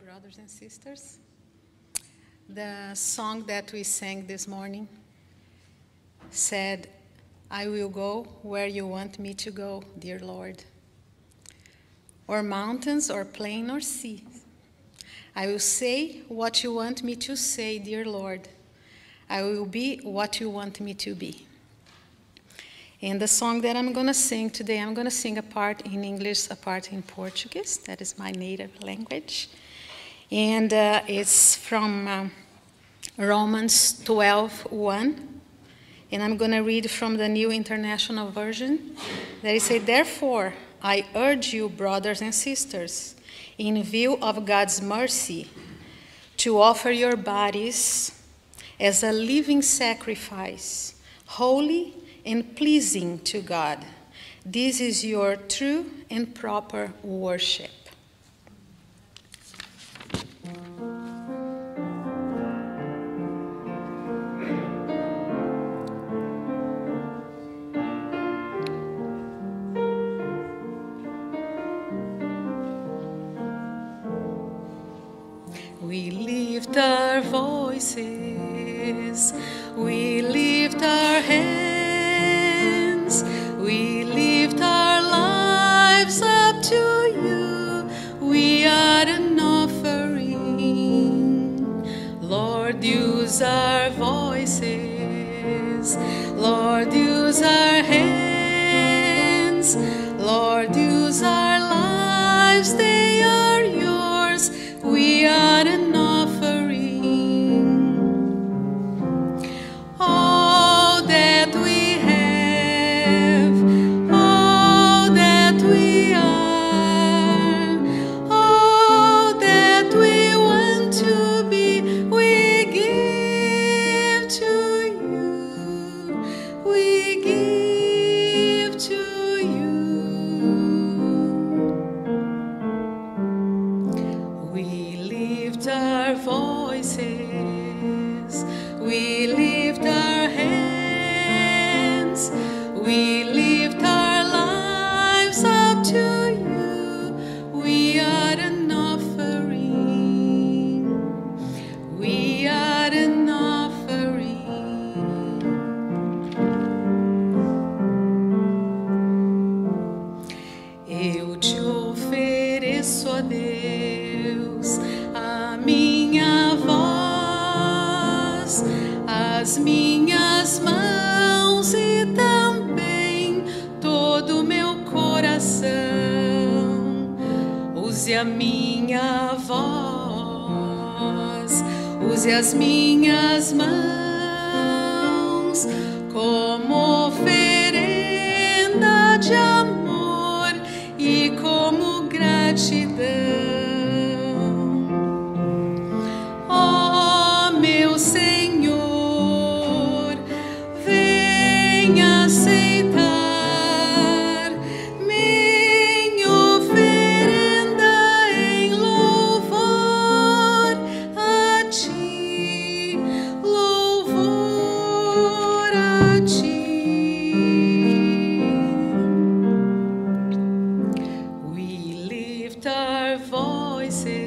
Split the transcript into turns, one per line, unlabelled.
brothers and sisters. The song that we sang this morning said, I will go where you want me to go, dear Lord. Or mountains, or plain, or sea. I will say what you want me to say, dear Lord. I will be what you want me to be. And the song that I'm going to sing today, I'm going to sing a part in English, a part in Portuguese. That is my native language. And it's from Romans 12:1. And I'm going to read from the New International Version. That it says, therefore, I urge you, brothers and sisters, in view of God's mercy, to offer your bodies as a living sacrifice, holy and pleasing to God. This is your true and proper worship. We lift our voices, we lift our hands, we lift our lives up to you. We are an offering. Lord, use our voices. Lord, use our hands. Lord, use our lives. They are yours. We are an offering. All that we have, all that we are, all that we want to be, we give to you. We give to you. We lift our voices, we lift our hands, we lift our lives up to you. We are an offering, we are an offering. Eu te ofereço, ó Deus, a minha voz, as minhas mãos e também todo o meu coração. Use a minha voz, use as minhas mãos como oferenda de amor e como gratidão. Ó meu Senhor, venha aceitar minha oferenda em louvor a ti, louvor a ti. We lift our voices.